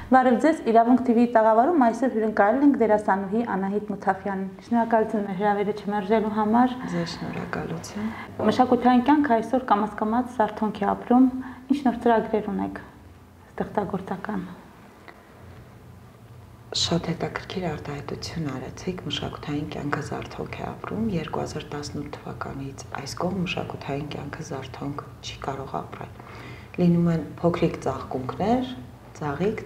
Բարև ձեզ, Իրավունք TV-ի տաղավարում այսօր հյուրընկալել ենք դերասանուհի Անահիտ Մուցաֆյանին։ Շնորհակալություն հրավերը չմերժելու համար։ Ձեզ շնորհակալություն։ Մշակութային կյանքը այսօր կամաց զարթոնք է ապրում։ Ինչ նոր ծրագրեր ունեք ստեղծագործական։ Շատ հետաքրքիր արտահայտություն արեցիք, մշակութային կյանքը զարթոնք է ապրում 2018 թվականից այս կողմ մշակութային կյանքը զարթոնք չի կարող ապրել։ Լինում են փոքրիկ ծաղկունքներ, ծաղիկ,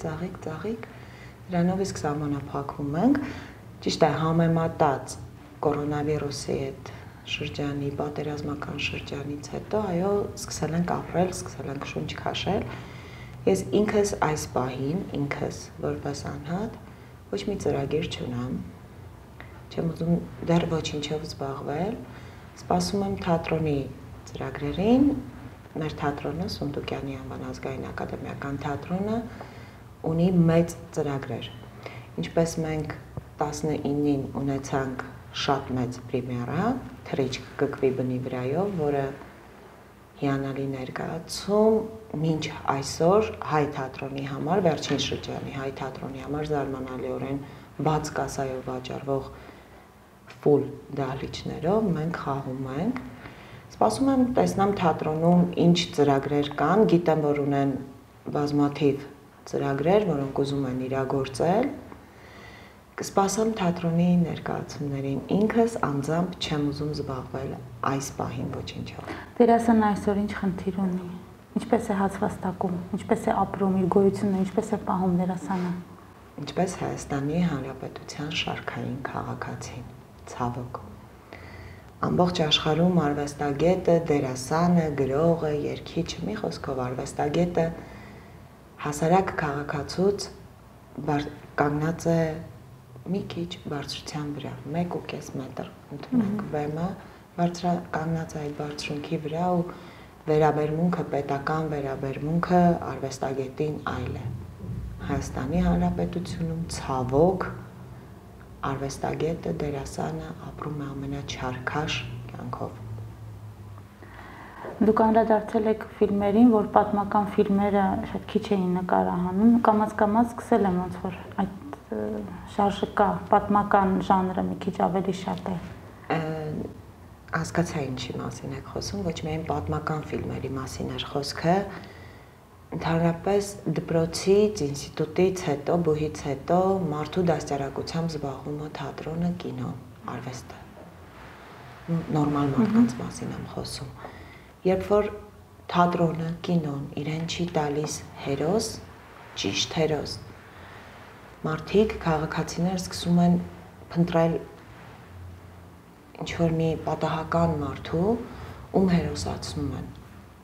դրանով իսկ սահմանափակվում ենք, ճիշտ է համեմատած կորոնավիրուսի հետ շրջանի, պատերազմական շրջանից հետո, այո, սկսել ենք ապրել, սկսել ենք շունչ քաշել։ Ես ինքս այս պահին, որպես անհատ, ոչ մի ծրագիր չունեմ, չեմ ուզում դեռ ոչինչով զբաղվել, սպասում եմ թատրոնի ծրագրերին, մեր թատրոնը, Սունդուկյանի անվան ազգային ակադեմիական թատրոնը ունի մեծ ծրագրեր, ինչպես մենք 19-ին ունեցանք շատ մեծ պրեմիերա, թռիչք կկվի բնի վրայով, որը հիանալի ներկայացում, մինչ այսօր հայ թատրոնի համար, վերջին շրջանի հայ թատրոնի համար զարմանալիորեն բաց կասայով վաճառվող ֆուլ դահլիճներով մենք խաղում ենք։ Սպասում եմ տեսնամ թատրոնում ինչ ծրագրեր կան, գիտեմ, որ ունեն բազմաթիվ ծրագրեր, որոնք ուզում են իրագործել։ Կսպասեմ թատրոնի ներկայացումներին, ինքս անձամբ չեմ ուզում զբաղվել այս պահին ոչինչով։ Դերասանն այսօր ինչ խնդիր ունի, ինչպես է հացվածտակում, ինչպես է ապրում իր գոյությունը, ինչպես է պահում դերասանը։ Ինչպես Հայաստանի Հանրապետության շարքային քաղաքացին, ցավոք։ Ամբողջ աշխարհում արվեստագետը, դերասանը, գրողը, երգիչը, մի խոսքով արվեստագետը հասարակ քաղաքացուց կանգնած է մի քիչ բարձրության վրա, 1.5 մետր ընդունենք բեմը, կանգնած է այդ բարձրունքի վրա ու վերաբերմունքը, պետական վերաբերմունքը արվեստագետին այլ է։ Հայաստանի Հանրապետությունում ցավոք արվեստագետը, դերասանը ապրում է ամենաչարքաշ կյանքով։ Դուք անդրադարձել եք ֆիլմերին, որ պատմական ֆիլմերը շատ քիչ էին նկարահանում, կամաց սկսել եմ ոնց որ այդ շարժը կա, պատմական ժանրը մի քիչ ավելի շատ է։ Հասկացա ինչի մասին եք խոսում, ոչ միայն պատմական ֆիլմերի մասին էր խոսքը, ընդհանրապես դպրոցից, ինստիտուտից հետո, բուհից հետո մարդու դաստիարակությամբ զբաղվում է թատրոնը, կինոն, արվեստը։ Նորմալ մարդկանց մասին եմ խոսում։ Երբ որ թատրոնը, կինոն իրեն չի տալիս հերոս, ճիշտ հերոս, մարդիկ, քաղաքացիներ սկսում են փնտրել ինչ-որ մի պատահական մարդու, ում հերոսացնում են։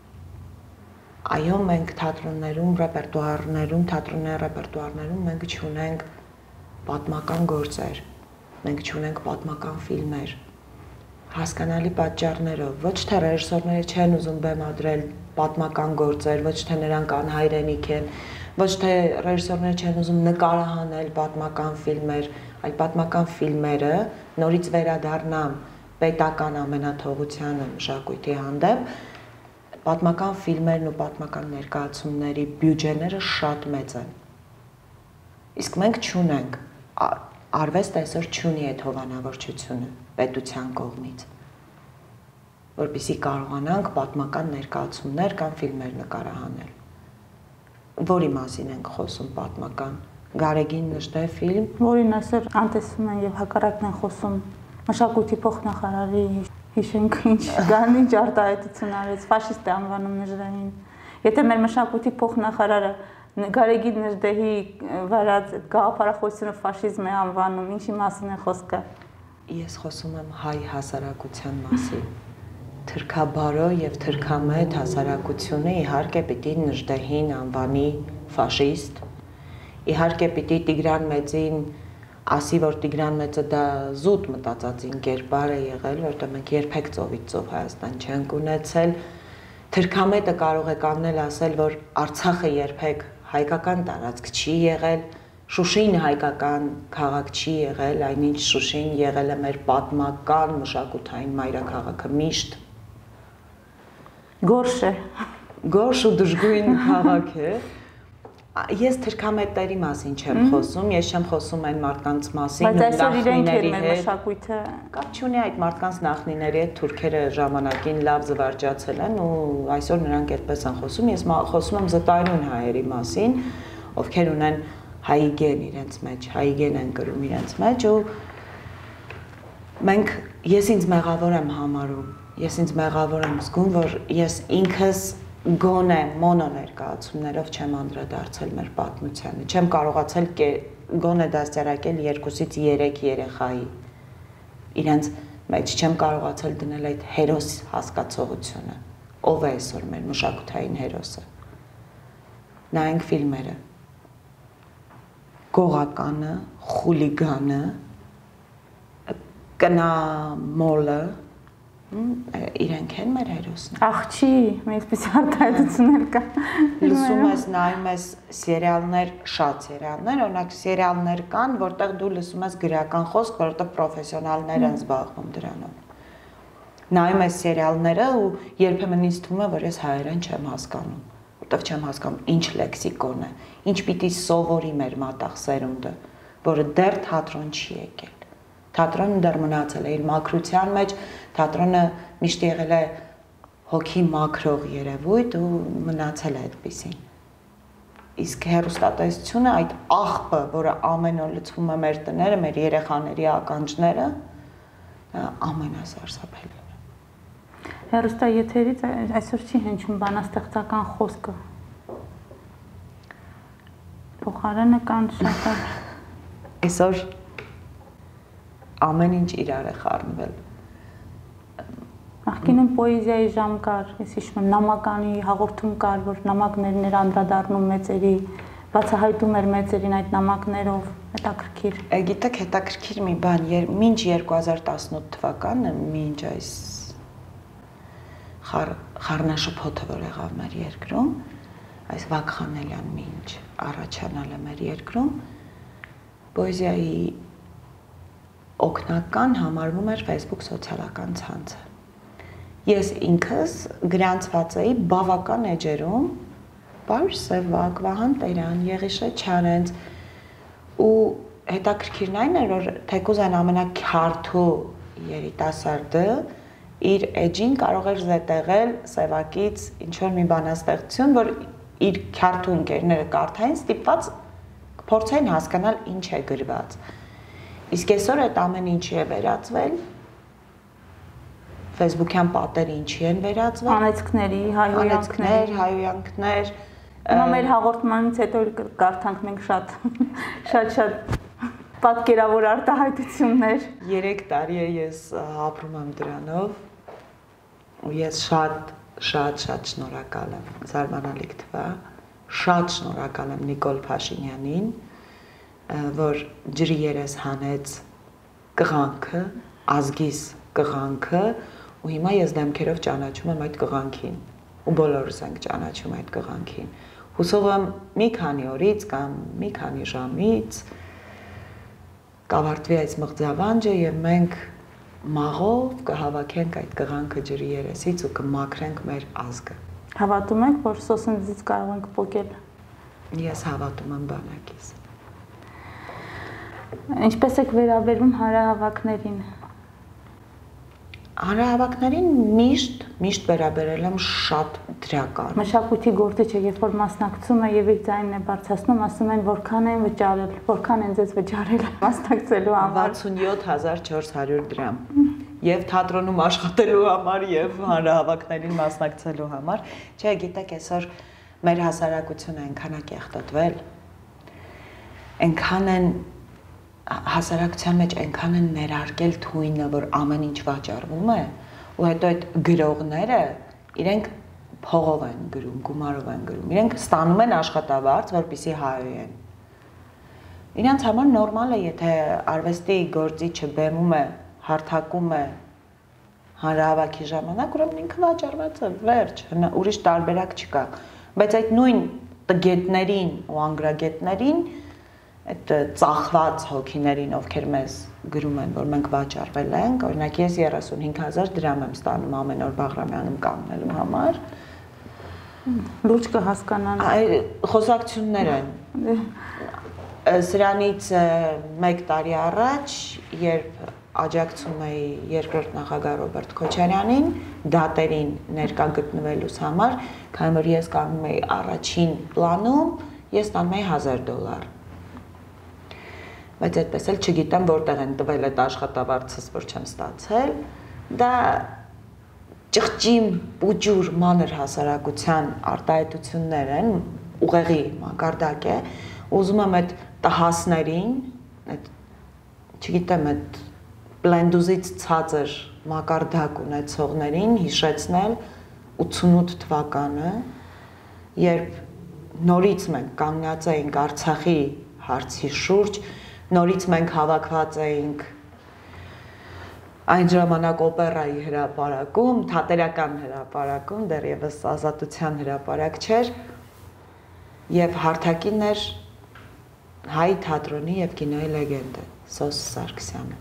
Այո, մենք թատրոններում, թատրոնների ռեպերտուարներում մենք չունենք պատմական գործեր, մենք չունենք պատմական ֆիլմեր, հասկանալի պատճառներով, ոչ թե ռեժիսորները չեն ուզում բեմադրել պատմական գործեր, ոչ թե նրանք անհայրենիք են, ոչ թե ռեժիսորները չեն ուզում նկարահանել պատմական ֆիլմեր, այլ պատմական ֆիլմերը նորից վերադառնամ պետական ամենաթողությանը մշակույթի հանդեպ, պատմական ֆիլմերն ու պատմական ներկայացումների բյուջեները շատ մեծ են։ Իսկ մենք չունենք, արվեստը այսօր չունի այդ հովանավորչությունը պետության կողմից, որպեսզի կարողանանք պատմական ներկայացումներ կամ ֆիլմեր նկարահանել։ Որի մասին ենք խոսում պատմական, Գարեգին Նժդե ֆիլմ, որին այսօր անտեսում են եւ հակառակն են խոսում մշակույթի փոխնախարարի հիշենք ինչ գան ինչ արտահայտություն արեց, ֆաշիստ է անվանում Նժդեհին։ Եթե մեր մշակույթի փոխնախարարը Գարեգին Նժդեհի վարած գաղափարախոսությունը ֆաշիզմ է անվանում, ինչի մասին է խոսքը։ Ես խոսում եմ հայ հասարակության մասին։ Թրքաբարո եւ թրքամետ հասարակությունը իհարկե պիտի Նժդեհին անվանի ֆաշիստ։ Իհարկե պիտի Տիգրան Մեծին ասի, որ Տիգրան Մեծը դա զուտ մտածածին կերպար է եղել, որտեղ մենք երբեք ծովից ծով Հայաստան չենք ունեցել։ Թրքամետը կարող է կանգնել ասել, որ Արցախը երբեք հայկական տարածք չի եղել, Շուշին հայկական քաղաք չի եղել, այնինչ Շուշին եղել է մեր պատմական մշակութային մայրաքաղաքը միշտ։ Գորշ է։ Գորշ ու դժգույն քաղաք է, Ես թրքամետների մասին չեմ խոսում, ես չեմ խոսում այն մարդկանց մասին, բայց այսօր իրենք են մեր մշակույթը։ Կապ չունի այդ մարդկանց նախնիների հետ թուրքերը ժամանակին լավ զվարճացել են ու այսօր նրանք այդպես են խոսում։ Ես խոսում եմ զտայրուն հայերի մասին, ովքեր ունեն հայգեն իրենց մեջ, հայգեն են կրում իրենց մեջ ու մենք ես ինձ մեղավոր եմ համարում, ես ինձ մեղավոր եմ զգում, որ ես ինքս գոնե մոնո ներկայացումներով չեմ անդրադարձել մեր պատմությանը, չեմ կարողացել գոնե դաստիարակել 2-ից 3 երեխայի իրենց մեջ չեմ կարողացել դնել այդ հերոս հասկացողությունը, ով է այսօր մեր մշակութային հերոսը։ Նայենք ֆիլմերը, գողականը, խուլիգանը, կնամոլը, իրենք են մեր հերոսները։ Ախ չի, այսպես արտահայտություններ կա։ Լսում ես, նայում ես սերիալներ, շատ սերիալներ, օրինակ սերիալներ կան, որտեղ դու լսում ես գրական խոսք, որովհետև պրոֆեսիոնալներ են զբաղվում դրանով։ Նայում ես սերիալները ու երբեմն ինձ թվում է, որ ես հայերեն չեմ հասկանում, որովհետև չեմ հասկանում ինչ լեքսիկոն է, ինչ պիտի սովորի մեր մատաղ սերունդը, որը դեռ թատրոն չի եկել։ Թատրոնը դեռ մնացել է իր մաքրության մեջ, թատրոնը միշտ եղել է հոգի մաքրող երևույթ ու մնացել է այդպիսին։ Իսկ հեռուստատեսությունը այդ աղբը, որը ամեն օր լցվում է մեր տները, մեր երեխաների ականջները, ամենասարսափելին է։ Հեռուստաեթերից այսօր չի հնչում բանաստեղծական խոսքը։ Փոխարենը կան շատ այսօր ամեն ինչ իրար է խառնվել։ Նախկինում պոեզիայի ժամ կար, ես հիշում եմ նամականի հաղորդում կար, որ նամակներն էր անդրադառնում մեծերի, բացահայտում էր մեծերին այդ նամակներով, հետաքրքիր։ Գիտեք, հետաքրքիր մի բան, մինչ 2018 թվականը, մինչ այս խառնաշփոթը, որ եղավ մեր երկրում, այս Վակխանելյան մինչ առաջանալը մեր երկրում, պոեզիայի օգնական համարվում էր Facebook սոցիալական ցանցը։ Ես ինքս գրանցված էի բավական էջերում, Պարուշ Սևակ, Վահան Տերյան, Եղիշե Չարենց ու հետաքրքիրն այն էր, որ թեկուզ այն ամենաքյարթու երիտասարդը իր էջին կարող էր զետեղել Սևակից ինչ-որ մի բանաստեղծություն, որ իր քյարթու ընկերները կարդային, ստիպված փորձային հասկանալ ինչ է գրված։ Իսկ այսօր այդ ամեն ինչի է վերածվել, Facebook-յան պատերը ինչի են վերածվել, անեծքների, հայոյանքներ, մեր հաղորդմանից հետո կարդանք մենք շատ պատկերավոր արտահայտություններ։ 3 տարի է ես ապրում եմ դրանով ու ես շատ շնորհակալ եմ, զարմանալի թվա, շատ շնորհակալ եմ Նիկոլ Փաշինյանին, որ ջրի երես հանեց կղանքը, ազգիս կղանքը ու հիմա ես դեմքերով ճանաչում եմ այդ կղանքին ու բոլորս ենք ճանաչում այդ կղանքին։ Հուսով եմ մի քանի օրից կամ մի քանի ժամից կավարտվի այս մղձավանջը եւ մենք մաղով կհավաքենք այդ կղանքը ջրի երեսից ու կմաքրենք մեր ազգը։ Հավատում եք, որ սոսնդից կարող ենք փոկել։ Ես հավատում եմ բանակից։ Ինչպես եք վերաբերվում հանրահավաքներին։ Հանրահավաքներին միշտ վերաբերել եմ շատ դրական։ Մշակույթի գործիչ է, երբ որ մասնակցում է եւ իր ձայնն է բարձրացնում, ասում են որքան են վճարել, որքան են ձեզ վճարել մասնակցելու համար։ 67400 դրամ։ Եվ թատրոնում աշխատելու համար եւ հանրահավաքներին մասնակցելու համար։ Չէ, գիտեք, այսօր մեր հասարակությունը այնքան է կեղտոտվել, այնքան են հասարակության մեջ այնքան են ներարկել թույնը, որ ամեն ինչ վաճառվում է, ու հետո այդ գրողները իրենք փողով են գրում, գումարով են գրում, իրենք ստանում են աշխատավարձ, որպեսզի հայոյեն։ Իրանց համար նորմալ է, եթե արվեստի գործիչը բեմում է, հարթակում է հանրահավաքի ժամանակ, ուրեմն ինքը վաճառված է, վերջ, ուրիշ տարբերակ չկա, բայց այդ նույն տգետներին ու անգրագետներին այդ ծախված հոգիներին, ովքեր մեզ գրում են, որ մենք վաճառվել ենք, օրինակ ես 35000 դրամ եմ ստանում ամեն օր Բաղրամյանում կանգնելու համար, Լուրջ կհասկանան։ Խոսակցություններ են։ Սրանից 1 տարի առաջ, երբ աջակցում էի երկրորդ նախագահ Ռոբերտ Քոչարյանին դատերին ներկա գտնվելուց համար, քանի որ ես կանգնում էի առաջին պլանում, ես ստանում էի $1000։ Բայց այդպես էլ չգիտեմ որտեղ են տվել այդ աշխատավարձս, որ չեմ ստացել։ Դա ճղճիմ, պուջուր, մանր հասարակության արտահայտություններ են, ուղեղի մակարդակ է, ուզում եմ այդ տհասներին, այդ չգիտեմ, այդ պլենդուզից ցածր մակարդակ ունեցողներին հիշեցնել 88 թվականը, երբ նորից մենք կանգնած էինք Արցախի հարցի շուրջ, նորից մենք հավաքված էինք այն ժամանակ օպերայի հրապարակում, թատերական հրապարակում, դեռևս ազատության հրապարակ չէր, եւ հարթակին էր հայ թատրոնի եւ կինոյի լեգենդը Սոս Սարգսյանը։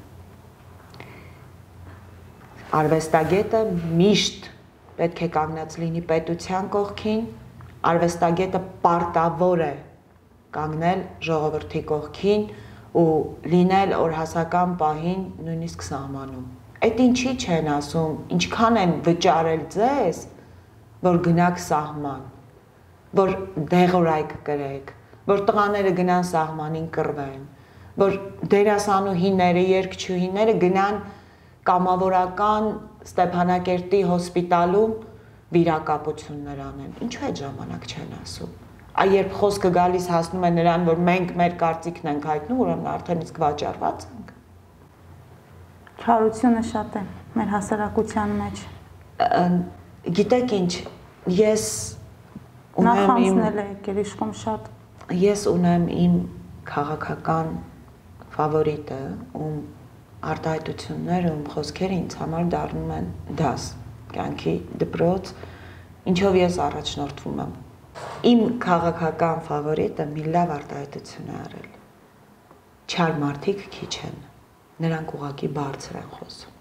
Արվեստագետը միշտ պետք է կանգնած լինի պետության կողքին, արվեստագետը պարտավոր է կանգնել ժողովրդի կողքին ու լինել օրհասական պահին նույնիսկ սահմանում։ Այդ ինչի չեն ասում, ինչքան են վճարել ձեզ, որ գնաք սահման, որ դեղորայք կրեք, որ տղաները գնան սահմանին կռվեն, որ դերասանուհիները, երգչուհիները գնան կամավորական Ստեփանակերտի հոսպիտալում վիրակապություններ անեն։ Ինչու այդ ժամանակ չեն ասում։ Երբ խոսքը գալիս հասնում է նրան, որ մենք մեր կարծիքն ենք հայտնում, ուրեմն արդեն իսկ վաճառված ենք։ Չարությունը շատ է մեր հասարակության մեջ։ Գիտեք ինչ, ես նախանցնել է եկել իշխում շատ։ Ես ունեմ իմ քաղաքական ֆավորիտը, ում արտահայտությունները, ում խոսքերը ինձ համար դառնում են դաս, կյանքի դպրոց, ինչով ես առաջնորդվում եմ։ Իմ քաղաքական ֆավորիտը մի լավ արտահայտություն է արել։ Չար մարդիկ քիչ են, նրանք ուղղակի բարձր են խոսում։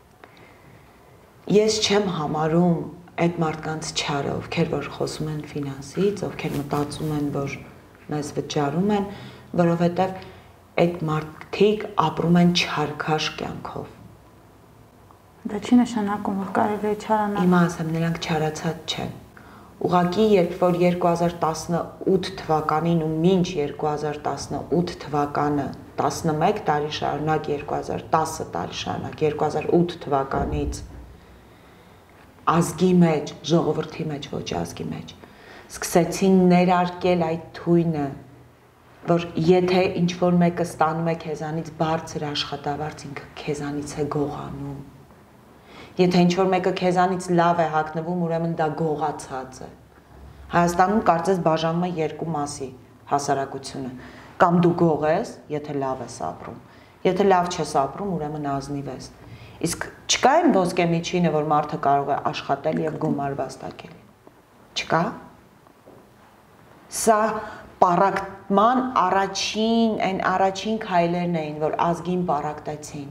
Ես չեմ համարում այդ մարդկանց չարը, ովքեր որ խոսում են ֆինանսից, ովքեր մտածում են, որ մեզ վճարում են, որովհետև այդ մարդիկ ապրում են չարքաշ կյանքով։ Դա չի նշանակում, որ կարելի է չարանալ։ Հիմա ասեմ, նրանք չարացած չեն։ Ուղղակի երբ որ 2018 թվականին ու մինչ 2018 թվականը 11 տարի շարունակ 2010 տարի շարունակ 2008 թվականից ազգի մեջ, ժողովրդի մեջ, ոչ ազգի մեջ սկսեցին ներարկել այդ թույնը, որ եթե ինչ-որ մեկը ստանում է քեզանից բարձր աշխատավարձ, ինքը քեզանից է գողանում։ Եթե ինչ-որ մեկը քեզանից լավ է հագնվում, ուրեմն դա գողացած է։ Հայաստանում կարծես բաժանում է երկու մասի հասարակությունը։ Կամ դու գող ես, եթե լավ ես ապրում։ Եթե լավ չես ապրում, ուրեմն ազնիվ ես։ Իսկ չկա այն ոսկե միջինը, որ մարդը կարող է աշխատել եւ գումար վաստակել։ Չկա։ Սա պարակտման առաջին քայլերն էին, որ ազգին պարակտեցին։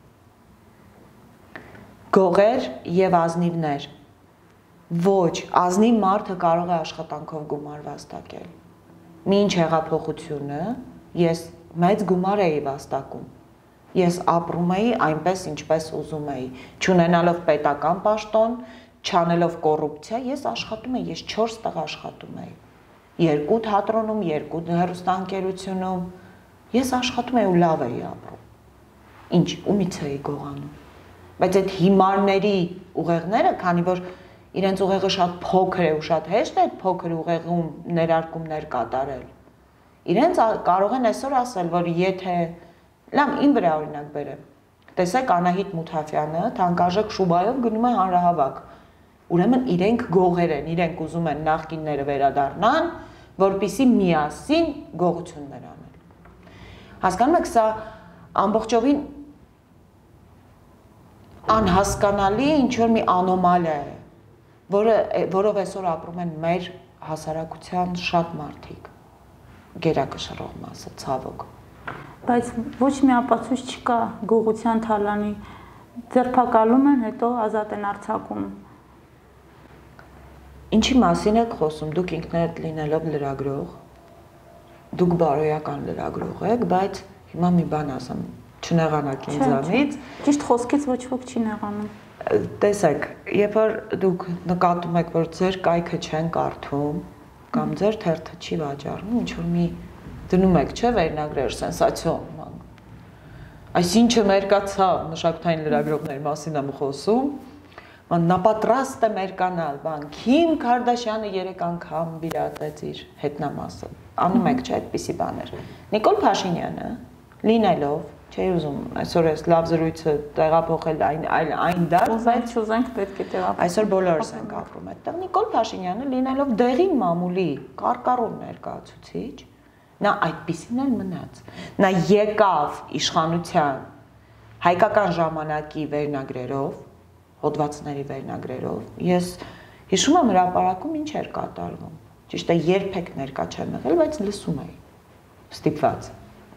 Գողեր եւ ազնիվներ։ Ոչ, ազնիվ մարդը կարող է աշխատանքով գումար վաստակել։ Մինչ հեղափոխությունը ես մեծ գումար էի վաստակում։ Ես ապրում էի այնպես, ինչպես ուզում էի, չունենալով պետական պաշտոն, չանելով կոռուպցիա, ես աշխատում էի, ես 4 տեղ աշխատում էի։ 2 թատրոնում, 2 հեռուստաընկերությունում, ես աշխատում էի ու լավ էի ապրում։ Ինչ, ումից էի գողանում։ Բայց այդ հիմարների ուղեղները, քանի որ իրենց ուղեղը շատ փոքր է ու շատ հեշտ է այդ փոքր ուղեղում ներարկումներ կատարել, իրենց կարող են այսօր ասել, որ եթե, լավ, իմ վրա օրինակ բերեմ, տեսեք Անահիտ Մութաֆյանը թանկարժեք շուբայով գնում է հանրահավաք, ուրեմն իրենք գողեր են, իրենք ուզում են նախկինները վերադառնան, որպեսզի միասին գողություններ անել։ Հասկանում եք, սա ամբողջովին անհասկանալի ինչ-որ մի անոմալիա է, որով այսօր ապրում են մեր հասարակության շատ մարդիկ, գերակշռող մասը, ցավոք։ Բայց ոչ մի ապացույց չկա գողության թալանի, ձերբակալում են, հետո ազատ են արձակում։ Ինչի մասին եք խոսում, դուք ինքներդ լինելով լրագրող, դուք բարոյական լրագրող եք, բայց հիմա մի բան ասեմ, չնեղանաք ինձանից։ Ճիշտ խոսքից ոչ ոք չի նեղանում։ Տեսեք, երբ որ դուք նկատում եք, որ ձեր կայքը չեն կարդում, կամ ձեր թերթը չի վաճառվում, ինչ որ մի դնում եք, չէ՞, վերնագրեր, սենսացիոն։ Այսինչը մերկացավ մշակութային լրագրողների մասին եմ խոսում, նա պատրաստ է մերկանալ, Քիմ Քարդաշյանը 3 անգամ վիրատեց իր հետնամասը։ Անում եք, չէ՞, այդպիսի բաներ։ Նիկոլ Փաշինյանը լինելով, չէի ուզում այսօր այս լավ զրույցը տեղափոխել այն դարձ, բայց չուզենք պետք է տեղափոխել։ Այսօր բոլորս ենք ապրում այդտեղ։ Նիկոլ Փաշինյանը լինելով դեղին մամուլի կարկառուն ներկայացուցիչ, նա այդպիսին էլ մնաց։ Նա եկավ իշխանության հայկական ժամանակի վերնագրերով, հոդվածների վերնագրերով։ Ես հիշում եմ հրապարակում ինչ էր կատարվում։ Ճիշտ է, երբեք ներկա չեմ եղել, բայց լսում էի։ Ստիպված։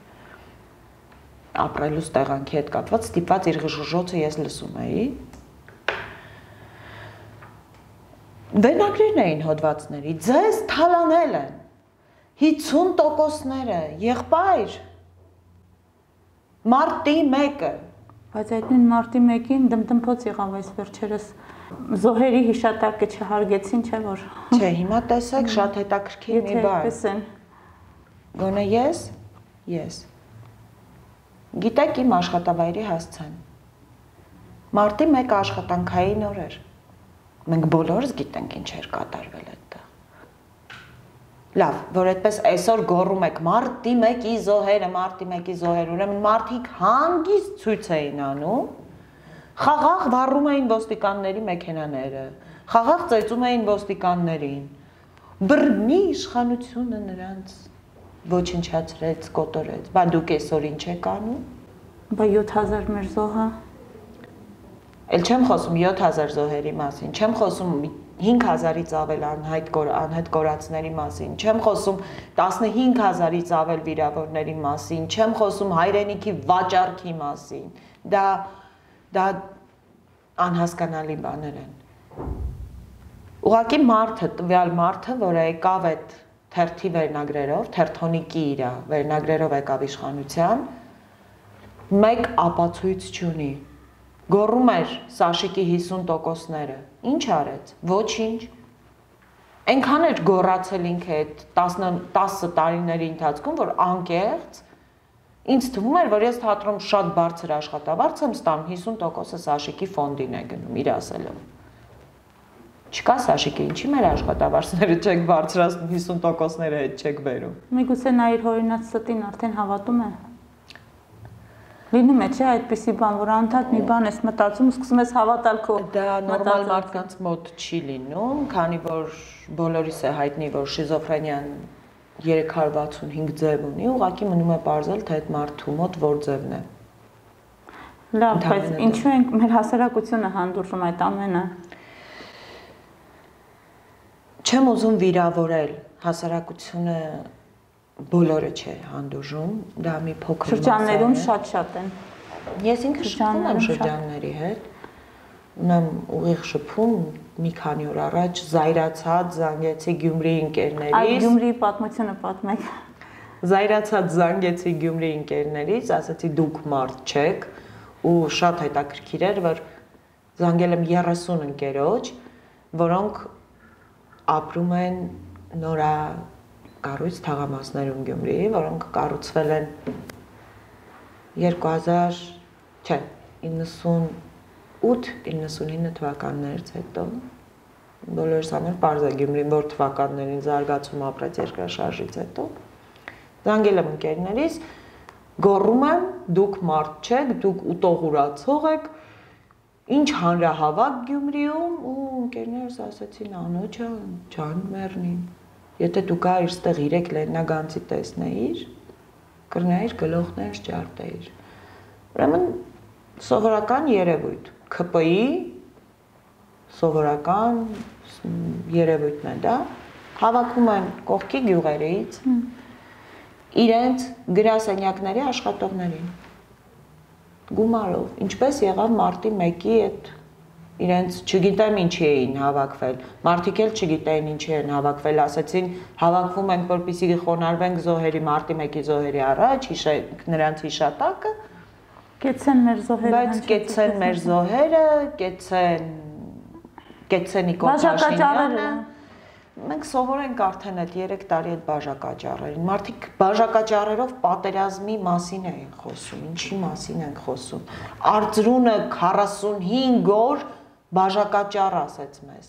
Ապրելու ստեղանքի հետ կապված ստիպված իր ժժոցը ես լսում էի։ Վերնագրերն էին հոդվածների, ձեզ թալանել են 50%-ները, եղբայր, մարտի 1-ը։ Բայց այդ նույն մարտի 1-ին դմդմփոց եղավ այս վերջերս զոհերի հիշատակը չհարգեցին, չէ՞ որ։ Չէ, հիմա տեսեք շատ հետաքրքիր մի բան։ Գոնե ես Գիտեք իմ աշխատավայրի հասցեն։ Մարտի 1 աշխատանքային օր էր։ Մենք բոլորս գիտենք ինչ էր կատարվել այդտեղ։ Լավ, որ այդպես այսօր գոռում եք մարտի 1-ի զոհերը, մարտի 1-ի զոհեր, ուրեմն մարդիկ հանգիստ ցույց էին անում, խաղաղ վառում էին ոստիկանների մեքենաները, խաղաղ ծեծում էին ոստիկաններին։ Բռնի իշխանությունը նրանց ոչնչացրեց, կոտորեց։ Բա դուք այսօր ինչ եք անում։ Բա 7000 մեր զոհը։ Էլ չեմ խոսում 7000 զոհերի մասին, չեմ խոսում 5000-ից ավել անհետ կորածների մասին, չեմ խոսում 15000-ից ավել վիրավորների մասին, չեմ խոսում հայրենիքի վաճառքի մասին։ Դա անհասկանալի բաներ են։ Ուղղակի մարդը, տվյալ մարդը, որը եկավ այդ թերթի վերնագրերով, թերթոնիկի իր վերնագրերով եկավ իշխանության, մեկ ապացույց չունի։ Գոռում էր Սաշիկի 50%-ները։ Ինչ արեց։ Ոչինչ։ Այնքան էր գոռացել ինքը այդ 10 տարիների ընթացքում, որ անկեղծ ինձ թվում էր, որ ես թատրոնում շատ բարձր աշխատավարձ եմ ստանում, 50%-ը Սաշիկի ֆոնդին է գնում, իր ասելով։ Չկա Սաշիկը, ինչի մեր աշխատավարձները չեք բարձրացնում, 50%-ները հետ չեք բերում։ Միգուցե նա իր հորինած ստին արդեն հավատում է։ Լինում է, չէ, այդպիսի բան, որ անդադ մի բան ես մտածում, սկսում ես հավատալ քո։ Դա նորմալ մարդկանց մոտ չի լինում, քանի որ բոլորիս է հայտնի, որ շիզոֆրենիան 365 ձև ունի, ուղղակի մնում է պարզել, թե այդ մարդու մոտ որ ձևն է։ Լավ, բայց ինչու ենք մեր հասարակությունը հանդուրժում այդ ամենը։ Չեմ ուզում վիրավորել հասարակությունը բոլորը չէ հանդուրժում, դա մի փոքր շրջաններում շատ են։ Ես ինքը շփվում եմ շրջանների հետ, ունեմ ուղիղ շփում մի քանի օր առաջ զայրացած զանգեցի Գյումրիի ընկերներից։ Այդ Գյումրիի պատմությունը պատմեք։ Զայրացած զանգեցի Գյումրիի ընկերներից, ասացի դուք մարդ չեք ու շատ հետաքրքիր էր, որ զանգել եմ 30 ընկերոջ, որոնք ապրում են նորակառույց թաղամասներում Գյումրիի, որոնք կառուցվել են 98-99 թվականներից հետո։ Բոլորս համար պարզ է Գյումրին որ թվականներին զարգացում ապրեց երկրաշարժից հետո։ Զանգել եմ ընկերներիս, գոռում եմ, դուք մարդ չեք, դուք ուտողուրացող եք, ինչ հանրահավաք Գյումրիում ու ընկերներս ասացին անո ջան մեռնին։ Եթե դու գայիր ստեղ 3 լեննագանցի տեսնեիր, կրնայիր գլոխներ ջարդեիր։ Ուրեմն սովորական երևույթ, ՔՊ-ի սովորական երևույթն է դա, հավաքում են կողքի գյուղերից իրենց գրասենյակների աշխատողներին գումարով, ինչպես եղավ մարտի 1-ի այդ իրենց չգիտեմ ինչի էին հավաքվել։ Մարդիկ էլ չգիտեին ինչի են հավաքվել, ասացին հավաքվում ենք, որպեսզի խոնարհվենք զոհերի մարտի 1-ի զոհերի առաջ, հիշենք նրանց հիշատակը։ Կեցեն մեր զոհերը։ Բայց կեցեն մեր զոհերը, կեցեն Նիկոլ Մենք սովորենք արդեն այդ 3 տարի այդ բաժակաճառերին։ Մարդիկ բաժակաճառերով պատերազմի մասին էին խոսում, ինչի մասին են խոսում։ Արծրունը 45 օր բաժակաճառ ասեց մեզ։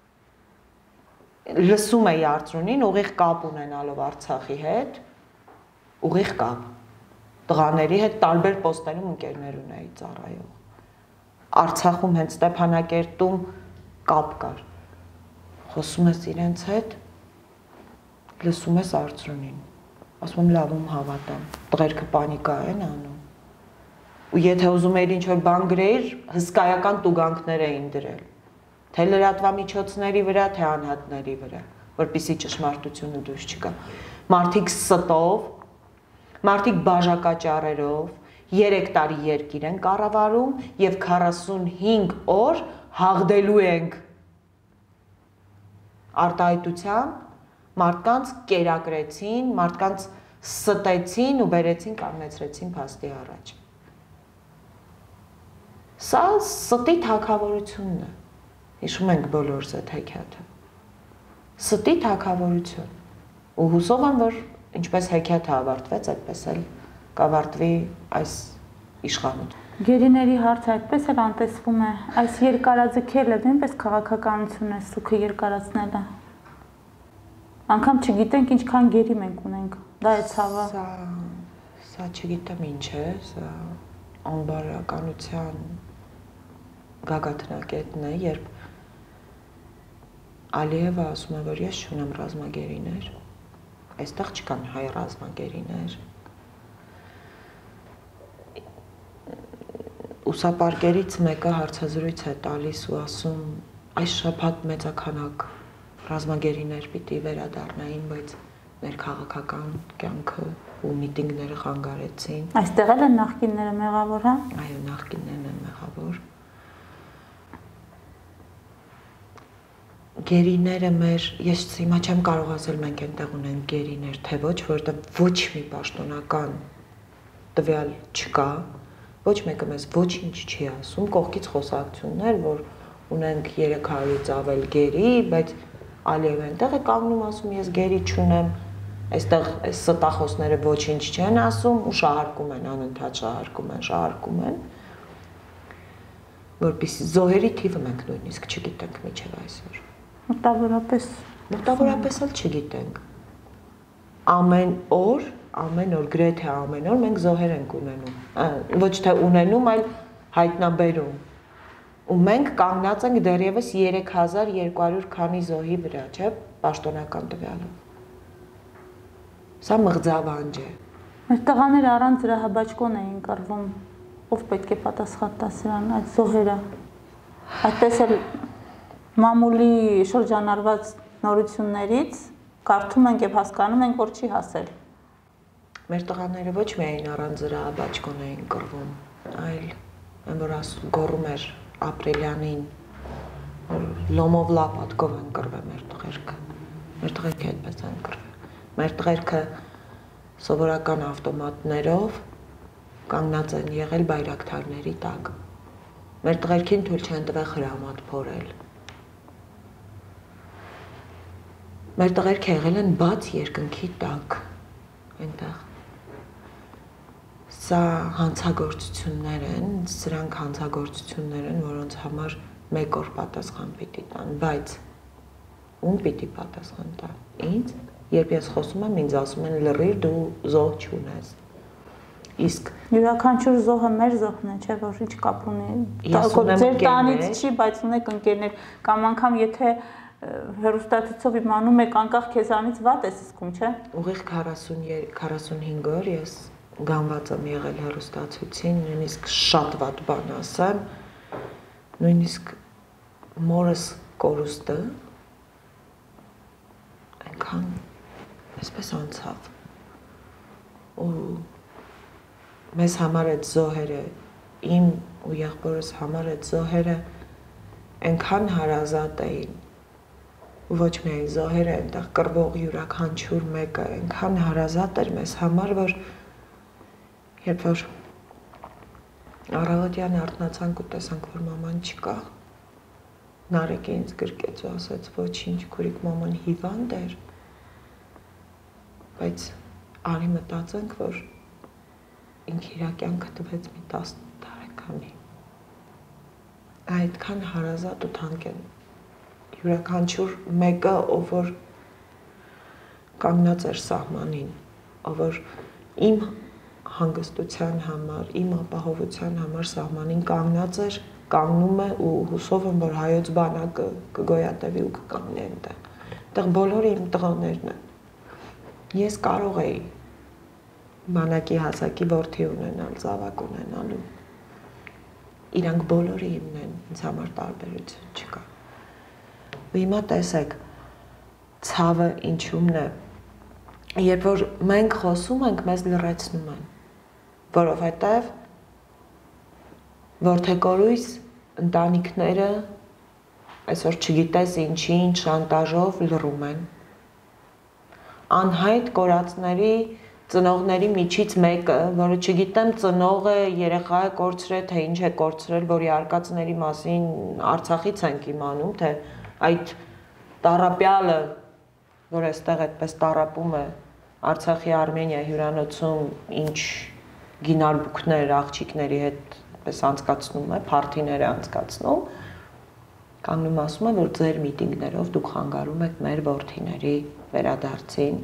Լսում էի Արծրունին ուղիղ կապ ունենալով Արցախի հետ, ուղիղ կապ։ Տղաների հետ տարբեր պոստերում ընկերներ ունեի ծառայող։ Արցախում հենց Ստեփանակերտում կապ կար։ Խոսում ես իրենց հետ, լսում ես Արծրունին, ասում եմ լավում հավատամ, տղերքը պանիկա են անում, ու եթե ուզում էիր ինչ-որ բան գրեիր, հսկայական տուգանքներ էին դրել, թե լրատվամիջոցների վրա, թե անհատների վրա, որպեսզի ճշմարտությունը դուրս չգա, մարդիկ ստով, մարդիկ բաժակաճառերով, 3 տարի երկիր են կառավարում և 45 օր հաղթելու ենք արտահայտությամբ մարդկանց կերակրեցին, մարդկանց ստեցին ու բերեցին կանգնեցրեցին փաստի առաջ։ Սա ստի թագավորությունն է։ Հիշում ենք բոլորս այդ հեքիաթը։ Ստի թագավորություն։ Ու հուսով եմ, որ ինչպես հեքիաթը ավարտվեց, այդպես էլ կավարտվի այս իշխանությունը։ Գերիների հարցը այդպես էլ անտեսվում է, այս երկարաձգելը նույնպես քաղաքականություն է, սուքը երկարացնելը։ Անգամ չգիտենք ինչքան գերի մենք ունենք, դա է ցավը։ Սա չգիտեմ ինչ է, սա անբարոյականության գագաթնակետն է, երբ Ալիևը ասում է, որ ես չունեմ ռազմագերիներ, այստեղ չկան հայ ռազմագերիներ։ Ուսապարկերից մեկը հարցազրույց է տալիս ու ասում այս շաբաթ մեծաքանակ ռազմագերիներ պիտի վերադառնային, բայց մեր քաղաքական կյանքը ու միտինգները խանգարեցին։ Այստեղ էլ են նախկինները մեղավոր, հա։ Այո, նախկիններն են մեղավոր։ Գերիները մեր, ես հիմա չեմ կարող ասել մենք այնտեղ ունենք գերիներ, թե ոչ, որովհետև ոչ մի պաշտոնական տվյալ չկա։ Ոչ մեկը մեզ ոչինչ չի ասում, կողքից խոսակցություններ, որ ունենք 300-ից ավել գերի, բայց Ալիևը այնտեղ է կանգնում ասում, ես գերի չունեմ, այստեղ այս ստախոսները ոչինչ չեն ասում ու շահարկում են, անընդհատ շահարկում են, որպեսզի զոհերի թիվը մենք նույնիսկ չգիտենք մինչև այսօր։ Մոտավորապես էլ չգիտենք։ Ամեն օր, գրեթե ամեն օր մենք զոհեր ենք ունենում, ոչ թե ունենում, այլ հայտնաբերում, ու մենք կանգնած ենք դեռևս 3200 քանի զոհի վրա, չէ, պաշտոնական տվյալով։ Սա մղձավանջ է։ Մեր տղաները առանց զրահաբաճկոն էին կռվում, ով պետք է պատասխան տա սրան, այդ զոհերը։ Այդպես էլ մամուլի շրջանառված նորություններից կարդում ենք և հասկանում ենք, որ չի հասել։ Մեր տղաները ոչ միայն առանց զրահաբաճկոն էին կռվում, այլ որ գոռում էր ապրիլյանին, լոմով լապատկով են կռվել մեր տղերքը։ Մեր տղերքը այդպես են կռվել։ Մեր տղերքը սովորական ավտոմատներով կանգնած են եղել բայրակթարների տակ։ Մեր տղերքին թույլ չեն տվել խրամատ փորել։ Մեր տղերքը եղել են բաց երկնքի տակ, այնտեղ։ Սա հանցագործություններ են, սրանք հանցագործություններ են, որոնց համար մեկ օր պատասխան պիտի տան, բայց ում պիտի պատասխան տան, ինձ, երբ ես խոսում եմ, ինձ ասում են լռիր, դու զոհ չունես։ Իսկ յուրաքանչյուր զոհը մեր զոհն է, չէ, որ ինչ կապ ունի։ Ձեր տանից չի, բայց ունեք ընկերներ, կամ անգամ եթե հեռուստացույցով իմանում եք անկախ քեզանից վատ ես զգում, չէ։ Ուղիղ 45 օր ես գանված եմ եղել հեռուստացույցին, նույնիսկ շատ վատ բան ասեմ, նույնիսկ մորս կորուստը այնքան այսպես անցավ։ Ու մեզ համար այդ զոհերը, իմ ու եղբորս համար այդ զոհերը այնքան հարազատ էին ոչ միայն զոհերը այնտեղ կռվող յուրաքանչյուր մեկը այնքան հարազատ էր մեզ համար, որ երբ որ առավոտյան արթնացանք ու տեսանք, որ մաման չկա, Նարեկը ինձ գրկեց ու ասաց, ոչինչ, քուրիկ մաման հիվանդ էր, բայց արի մտածենք, որ ինքը իր կյանքը տվեց մի 10 տարեկանի։ Այդքան հարազատ ու թանկ են յուրաքանչյուր մեկը, ով որ կանգնած էր սահմանին, ով որ իմ հանգստության համար, իմ ապահովության համար սահմանին կանգնած էր, կանգնում է ու հուսով եմ, որ հայոց բանակը կգոյատևի ու կկանգնի այնտեղ։ Այդտեղ բոլորը իմ տղաներն են։ Ես կարող էի բանակի հասակի որդի ունենալ, զավակ ունենալ ու իրանք բոլորը իմն են, ինձ համար տարբերություն չկա։ Ու հիմա տեսեք, ցավը ինչումն է, երբ որ մենք խոսում ենք, մեզ լռեցնում են, որովհետև որդեկորույս ընտանիքները այսօր չգիտես ինչին շանտաժով լռում են։ Անհայտ կորածների ծնողների միջից մեկը, որը չգիտեմ ծնողը երեխա է կորցրել, թե ինչ է կորցրել, որի արկածների մասին Արցախից ենք իմանում, թե այդ տառապյալը, որ այստեղ այդպես տառապում է Արցախի Արմենիա հյուրանոցում, ինչ գինարբուքներ աղջիկների հետ պես անցկացնում է, փարթիներ է անցկացնում, կանգնում ասում է, որ ձեր միտինգներով դուք խանգարում եք մեր որդիների վերադարձին։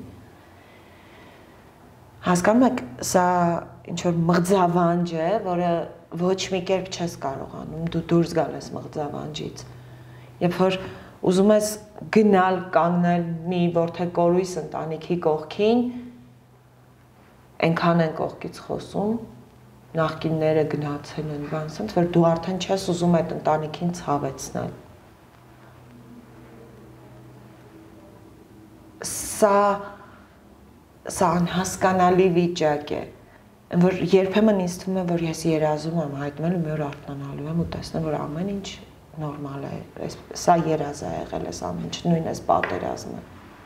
Հասկանում եք, սա ինչ-որ մղձավանջ է, որը ոչ մի կերպ չես կարողանում, դու դուրս գալ ես մղձավանջից։ Երբ որ ուզում ես գնալ կանգնել մի որդեկորույս ընտանիքի կողքին, այնքան են կողքից խոսում, նախկինները գնացել են բան, ասենց որ դու արդեն չես ուզում այդ ընտանիքին ցավեցնել։ Սա անհասկանալի վիճակ է, որ երբեմն ինձ թվում է, որ ես երազում եմ հայտնվել ու մի օր արթնանալու եմ ու տեսնեմ, որ ամեն ինչ նորմալ է, սա երազ է եղել, այս ամեն ինչ, նույն այս պատերազմը։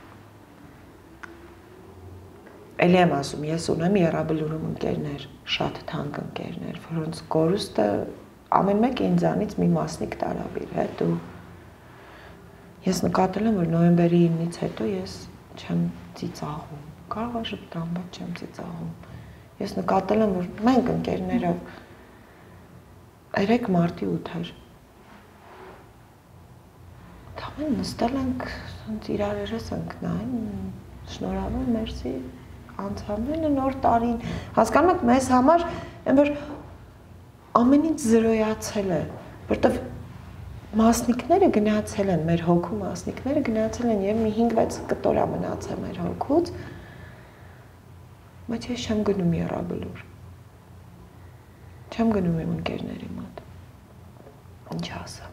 Էլի եմ ասում, ես ունեմ Եռաբլուրում ընկերներ, շատ թանկ ընկերներ, որոնց կորուստը ամեն մեկը ինձանից մի մասնիկ տարավ իր հետ ու ես նկատել եմ, որ նոյեմբերի 9-ից հետո ես չեմ ծիծաղում, կարող է ժպտամ, բայց չեմ ծիծաղում։ Ես նկատել եմ, որ մենք ընկերներով 3 մարտի 8-էր թամեն նստել ենք, իրար երես ենք նայում, շնորհավոր, մերսի, անցամենը նոր տարին, հասկանում եք, մեզ համար, որ ամեն ինչ զրոյացել է, որտև մասնիկները գնացել են, մեր հոգու մասնիկները գնացել են և մի 5-6 կտորա մնացել մեր հոգուց, բայց ես չեմ գնում Եռաբլուր, չեմ գնում իմ ընկերների մոտ, ինչ ասեմ,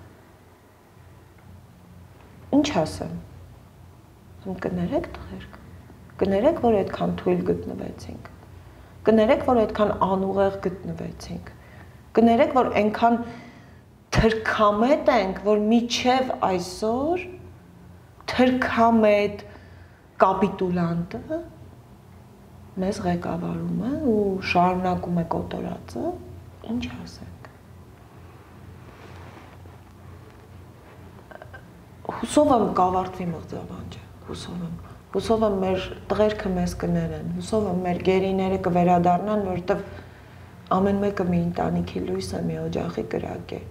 ինչ ասեմ, կներեք տղերք, կներեք, որ այդքան թույլ գտնվեցինք, կներեք, որ այդքան անուղեղ գտնվեցինք, կներեք, որ այնքան թրքամետ ենք, որ միչև այսօր թրքամետ կապիտուլանտը մեզ ղեկավարում է ու շարունակում է կոտորածը, ինչ ասենք։ Հուսով եմ կավարտվի մղձավանջը, հուսով եմ մեր տղերքը մեզ կներեն, հուսով եմ մեր գերիները կվերադառնան, որովհետև ամեն մեկը մի ընտանիքի լույս է, մի օջախի կրակ է։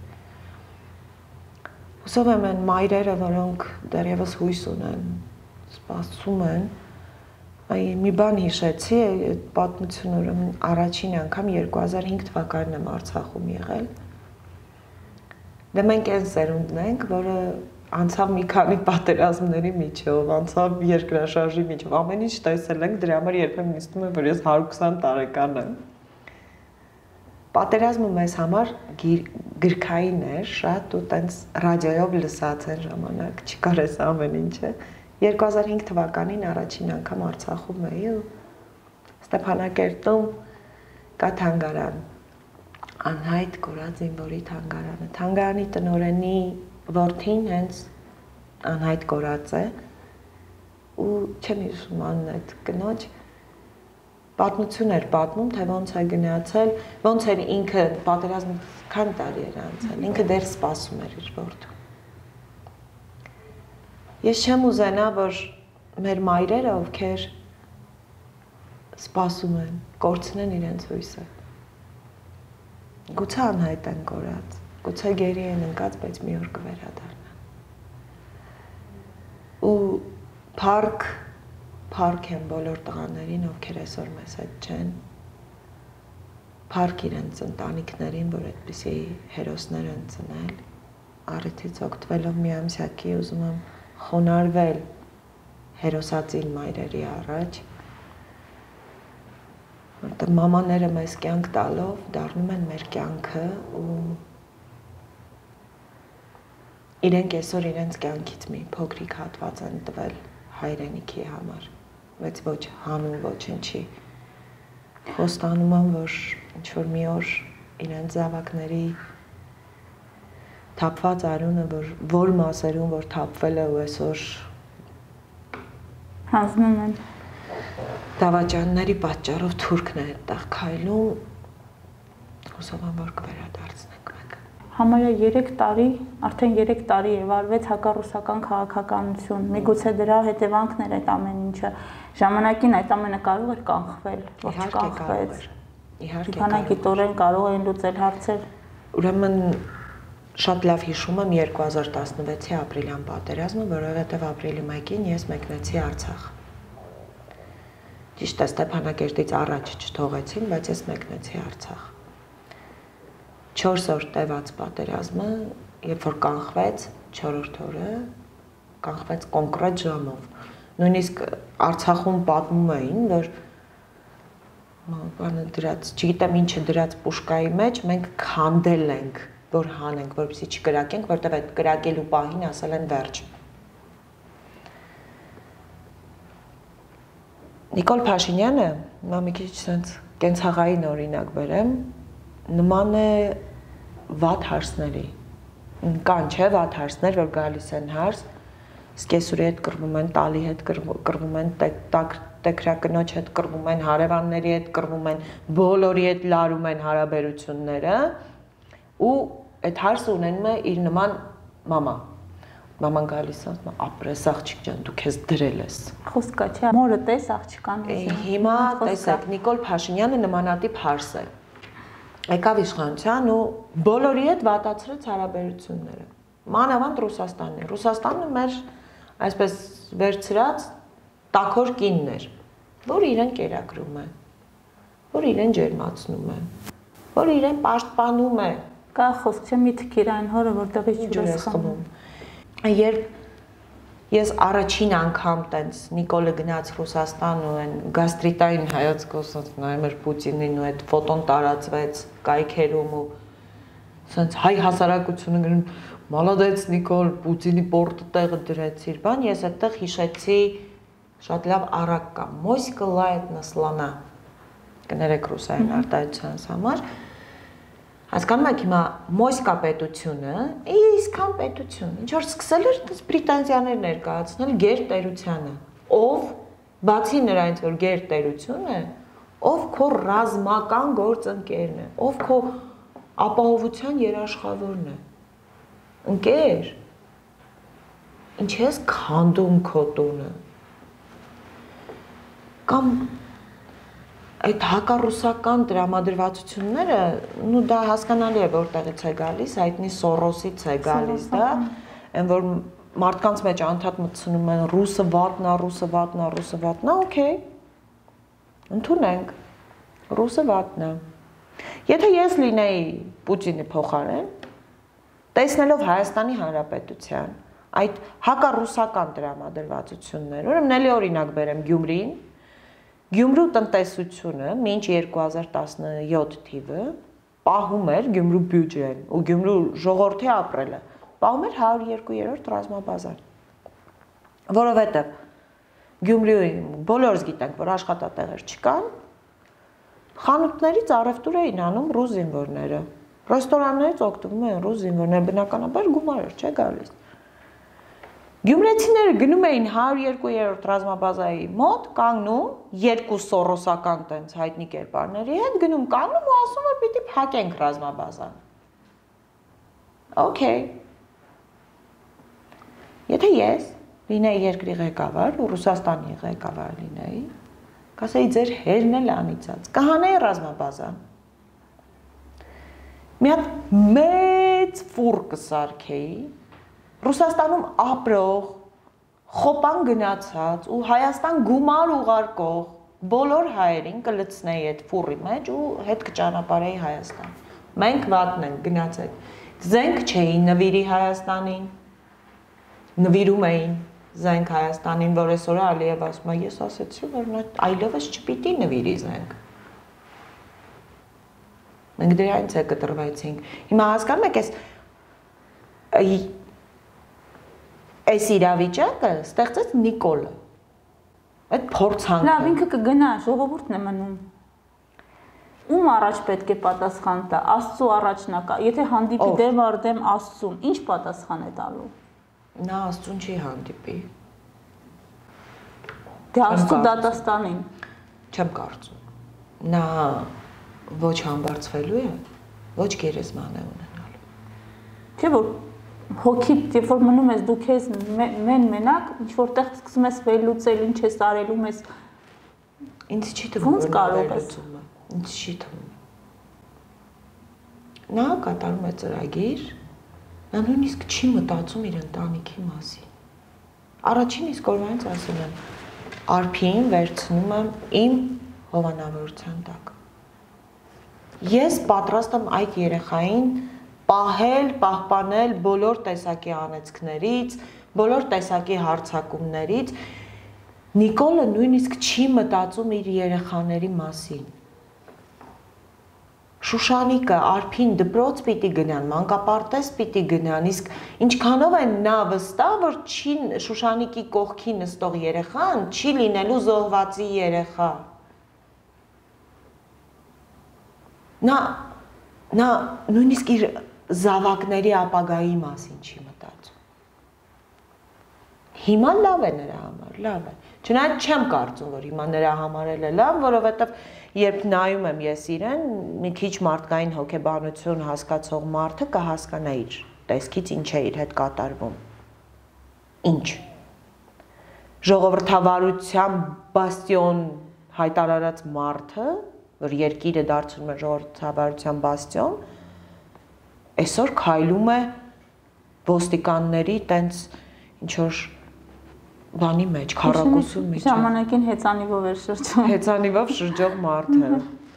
Հուսով եմ այն մայրերը, որոնք դեռևս հույս ունեն, սպասում են, մի բան հիշեցի, այդ պատմությունը առաջին անգամ 2005 թվականն եմ Արցախում եղել։ Դե մենք այն սերունդն ենք, որը անցավ մի քանի պատերազմների միջով, անցավ երկրաշարժի միջով, ամեն ինչ տեսել ենք, դրա համար երբեմն ինձ թվում է, որ ես 120 տարեկան եմ։ Պատերազմը մեզ համար գրքային էր, շատ ու տենց ռադիոյով լսած են ժամանակ, չկար էս ամեն ինչը։ 2005 թվականին առաջին անգամ Արցախում էի ու Ստեփանակերտում կա թանգարան, անհայտ կորած զինվորի թանգարանը, թանգարանի տնօրենի որդին հենց անհայտ կորած է ու չեմ հիշում անուն այդ կնոջ պատմություն էր պատմում, թե ոնց է գնացել, ոնց էր ինքը պատերազմը քան տարի էր անցել, ինքը դեռ սպասում էր իր որդուն։ Ես չեմ ուզենա, որ մեր մայրերը, ովքեր սպասում են, կորցնեն իրենց հույսը։ Գուցե անհայտ են կորած, գուցե գերի են ընկած, բայց մի օր կվերադառնան։ Ու Փառք են բոլոր տղաներին, ովքեր այսօր մեզ հետ չեն։ Փառք իրենց ընտանիքներին, որ այդպիսի հերոսներ են ծնել։ Առիթից օգտվելով միամսյակի ուզում եմ խոնարհվել հերոսածին մայրերի առաջ, որտեղ մամաները մեզ կյանք տալով դառնում են մեր կյանքը ու իրենք այսօր իրենց կյանքից մի փոքրիկ հատված են տվել հայրենիքի համար, բայց ոչ հանուն ոչնչի։ Խոստանում եմ, որ ինչ-որ մի օր իրենց զավակների թափված արյունը, որ մասերում, որ թափվել է ու այսօր հանձնում են դավաճանների պատճառով թուրքն է այդտեղ քայլում, հուսով եմ, որ կվերադարձնենք մենք։ Համարյա 3 տարի, արդեն 3 տարի է վարվեց հակառուսական քաղաքականություն։ Միգուցե դրա հետևանքն էր այդ ամեն ինչը։ Ժամանակին այդ ամենը կարող էր կանխվել, ոչ կանխվեց։ Իհարկե Իհարկե կարող էին լուծել հարցեր։ Ուրեմն շատ լավ հիշում եմ 2016-ի ապրիլյան պատերազմը, որովհետև ապրիլի 1-ին ես մեկնեցի Արցախ։ Ճիշտ է, Ստեփանակերտից առաջ չթողեցին, բայց ես մեկնեցի Արցախ։ 4 օր տևած պատերազմը, երբ որ կանխվեց 4-րդ օրը, կանխվեց կոնկրետ ժամով։ Նույնիսկ Արցախում պատմում էին, որ բանը դրած, չգիտեմ ինչը դրած պուշկայի մեջ մենք քանդել ենք, որ հանենք, որպեսզի չկրակենք, որտեղ այդ կրակելու պահին ասել են վերջ։ Նիկոլ Փաշինյանը, մի քիչ sense կենցաղային օրինակ բերեմ, նման է վատ հարցների։ Կան չէ վատ հարցներ, որ գալիս են հարց, սկեսուրի հետ կռվում են, տալի հետ կռվում են, տեքրակնոջ հետ կռվում են, հարևանների հետ կռվում են, բոլորի հետ լարում են հարաբերությունները ու այդ հարցը ունենում է իր նման մամա։ Մաման գալիս է, ապրես աղջիկ ջան, դու քեզ դրել ես։ Խոսքա չէ, մորը տես աղջկան։ Հիմա տեսեք, Նիկոլ Փաշինյանը նմանատիպ հարց է։ Եկավ իշխանության ու բոլորի հետ վատացրեց հարաբերությունները։ Մանավանդ Ռուսաստանի։ Ռուսաստանը մեր այսպես վերցրած տաքոր կինն էր, որ իրեն կերակրում է, որ իրեն ջերմացնում է, որ իրեն պաշտպանում է։ Կա խոսք չէ մի թքիր այն հորը, որտեղից ջուրես խմում։ Երբ ես առաջին անգամ տենց Նիկոլը գնաց Ռուսաստան ու այն գաստրիտային հայացքով նայում էր Պուտինին ու այդ ֆոտոն տարածվեց կայքերում ու սենց հայ հասարակությունը գրում «Մալադեց Նիկոլ, Պուտինի պորտը տեղը դրեցիր», բան ես այդտեղ հիշեցի շատ լավ առակ կա, «Մոսկվա լայդ նասլանա», կներեք ռուսային արտահայտությանս համար, հասկանում եք հիմա Մոսկվա պետությունը, իսկան պետություն, ինչ որ սկսել էր պրետենզիաներ ներկայացնել գերտերությանը, ով բացի նրանից, որ գերտերություն է, ով քո ռազմական գործընկերն է, ով քո ապահովության երաշխավորն է, ընկեր, ինչ ես քանդում քո տունը, կամ այդ հակառուսական տրամադրվածությունները, ну դա հասկանալի է որտեղից է գալիս, հայտնի Սորոսից է գալիս, դա, այն որ մարդկանց մեջ անդադ մտցնում են ռուսը վատնա, ռուսը վատնա, ռուսը վատնա, օքեյ։ Ընդունենք, ռուսը վատնա։ Եթե ես լինեի Պուտինի փոխարեն, տեսնելով Հայաստանի Հանրապետության այդ հակառուսական տրամադրվածությունները, ուրեմն էլի օրինակ բերեմ Գյումրին, Գյումրու տնտեսությունը մինչ 2017 թիվը պահում էր Գյումրու բյուջեն ու Գյումրու ժողովրդի ապրելը պահում էր 102-րդ ռազմաբազան, որովհետև Գյումրիում բոլորս գիտենք, որ աշխատատեղեր չկան, խանութներից առևտուր էին անում ռուս զինվորները, Ռեստորաններից օգտվում են ռուս զինվորներ, բնականաբար գումար չէ գալիս։ Գյումրեցիները գնում էին 102-րդ ռազմաբազայի մոտ, կանգնում երկու սորոսական տենց հայտնի կերպարների հետ, գնում կանգնում ու ասում որ պիտի փակենք ռազմաբազան։ Okay։ Եթե ես լինեի երկրի ղեկավար ու Ռուսաստանի ղեկավար լինեի, կասեի ձեր հերն էլ անիծած, կհանեի ռազմաբազան։ Մի հատ մեծ ֆուր կսարքեի, Ռուսաստանում ապրող, խոպան գնացած ու Հայաստան գումար ուղարկող բոլոր հայերին կլցնեի այդ ֆուրի մեջ ու հետ կճանապարհեի Հայաստան։ Մենք վատն ենք գնացեք։ Զենք չէին նվիրի Հայաստանին, նվիրում էին զենք Հայաստանին, որ այսօր Ալիև ասում է, ես ասեցի, որ նա այլևս չպիտի նվիրի զենք։ Մենք դրանից է կտրվեցինք։ Հիմա հասկանում եք, այս իրավիճակը ստեղծեց Նիկոլը։ Այդ փորձանքը։ Լավ, ինքը կգնա, ժողովուրդն է մնում։ Ում առաջ պետք է պատասխան տա, Աստծո առաջնակա։ Եթե հանդիպի դեմ առ դեմ Աստծուն, ինչ պատասխան է տալու։ Նա Աստծուն չի հանդիպի։ Դե Աստծո դատաստանին։ Չեմ կարծում։ Նա ոչ համբարձվելու է, ոչ գերեզման է ունենալու։ Չէ՞ որ հոգիդ, երբ որ մնում ես դու քեզ մենակ, ինչ որտեղ սկսում ես վերլուծել, ինչ ես արելու ես։ Ինձ չի թվում, ոնց կարող ես։ Ինձ չի թվում։ Նա կատարում է ծրագիր, նա նույնիսկ չի մտածում իր ընտանիքի մասին։ Առաջին իսկ օրվանից ասում եմ, Արփին վերցնում եմ իմ հովանավորության տակ։ Ես պատրաստ եմ այդ երեխային պահել, պահպանել բոլոր տեսակի անեծքներից, բոլոր տեսակի հարձակումներից։ Նիկոլը նույնիսկ չի մտածում իր երեխաների մասին։ Շուշանիկը, Արփին դպրոց պիտի գնան, մանկապարտեզ պիտի գնան, իսկ ինչքանով է նա վստահ, որ չի Շուշանիկի կողքի նստող երեխան չի լինելու զոհվածի երեխա։ Նա նույնիսկ իր զավակների ապագայի մասին չի մտածում։ Հիմա լավ է նրա համար, լավ է։ Չնայած չեմ կարծում, որ հիմա նրա համար էլ է լավ, որովհետև երբ նայում եմ ես իրեն, մի քիչ մարդկային հոգեբանություն հասկացող մարդը կհասկանա իր տեսքից ինչ է իր հետ կատարվում։ Ինչ։ Ժողովրդավարության բաստիոն հայտարարած մարդը, որ երկիրը դարձնում է ժողովրդավարության բաստիոն, այսօր քայլում է ոստիկանների տենց ինչ որ բանի մեջ, քառակուսու մեջ։ Ժամանակին հեծանիվով էր շրջում։ Հեծանիվով շրջող մարդը։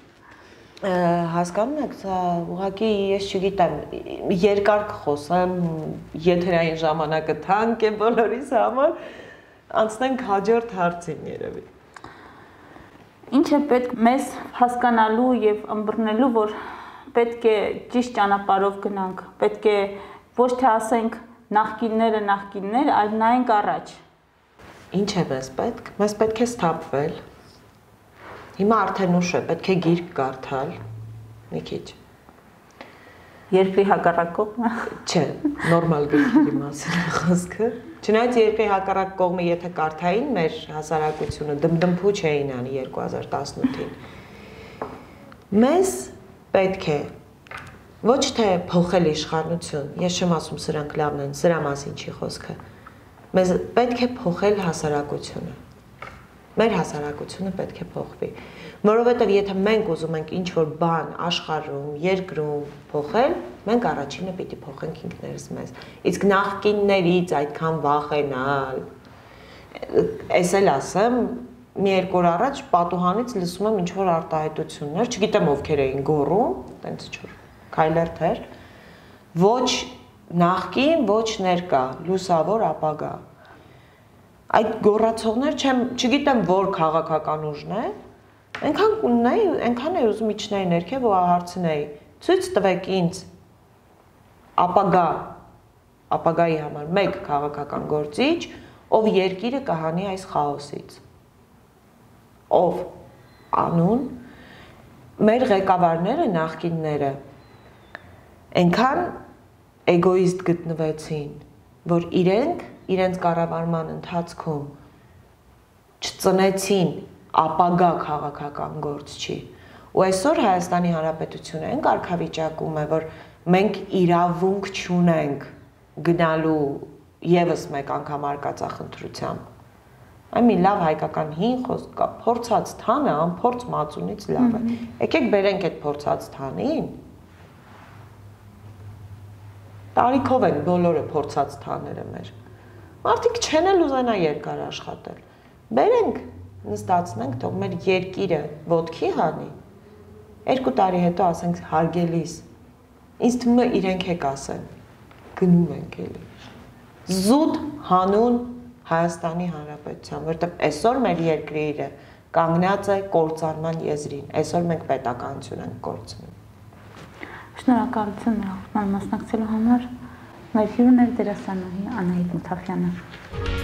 Հասկանում եք, սա ուղղակի ես չգիտեմ, երկար կխոսեմ, եթերային ժամանակը թանկ է բոլորիս համար, անցնենք հաջորդ հարցին երևի։ Ինչ է պետք մեզ հասկանալու եւ ըմբռնելու, որ պետք է ճիշտ ճանապարհով գնանք, պետք է ոչ թե ասենք նախկինները, այլ նայենք առաջ։ Ինչ է մեզ պետք։ Մեզ պետք է սթափվել։ Հիմա արդեն ուշ է, պետք է գիրք կարդալ, մի քիչ։ Երկրի հակառակ կողմը։ Չէ, նորմալ գրքերի մասին է խոսքը։ Չնայած երկրի հակառակ կողմը եթե կարդային մեր հասարակությունը դմդմփուչ էին անի 2018-ին։ Մեզ պետք է ոչ թե փոխել իշխանություն, ես չեմ ասում սրանք լավն են, սրա մասին չի խոսքը։ Մեզ պետք է փոխել հասարակությունը։ Մեր հասարակությունը պետք է փոխվի, որովհետև եթե մենք ուզում ենք ինչ-որ բան աշխարհում, երկրում փոխել, մենք առաջինը պիտի փոխենք ինքներս մեզ։ Իսկ նախկիններից այդքան վախենալ, ես էլ ասեմ, մի երկու օր առաջ պատուհանից լսում եմ ինչ-որ արտահայտություններ, չգիտեմ ովքեր էին գոռում, տենց ինչ-որ քայլերթ էր, ոչ նախկին, ոչ ներկա, լուսավոր ապագա։ Այդ գոռացողներ չգիտեմ որ քաղաքական ուժն է, այնքան կուննեի, այնքան է ուզում իջնեի ներքև ու հարցնեի, ցույց տվեք ինձ ապագայի համար մեկ քաղաքական գործիչ, ով երկիրը կհանի այս խաոսից։ Ով անուն մեր ղեկավարները նախկինները այնքան էգոիստ գտնվեցին, որ իրենց կառավարման ընթացքում չծնեցին ապագա քաղաքական գործչի։ Ու այսօր Հայաստանի Հանրապետությունը այն կարգավիճակում է, որ մենք իրավունք չունենք գնալու եւս մեկ անգամ արկածախնդրությամբ։ Այն մի լավ հայկական հին խոսք կա, փորձած թանը անփորձ մածունից լավ է։ Եկեք բերենք այդ փորձած թանին։ Տարիքով են բոլորը փորձած թաները մեր։ Մարդիկ չեն էլ ուզենա երկար աշխատել։ Բերենք, նստացնենք, թող մեր երկիրը ոտքի հանի։ 2 տարի հետո ասենք հարգելիս։ Ինձ թվում է իրենք եք ասեն։ Գնում ենք էլի։ Զուտ հանուն Հայաստանի Հանրապետության, որտեղ այսօր մեր երկիրը կանգնած է կործանման եզրին։ Այսօր մենք պետականություն ենք կորցնում։ Շնորհակալություն հաղորդման մասնակցելու համար։ Մեր հյուրն էր դերասանուհի Անահիտ Մթախյանը։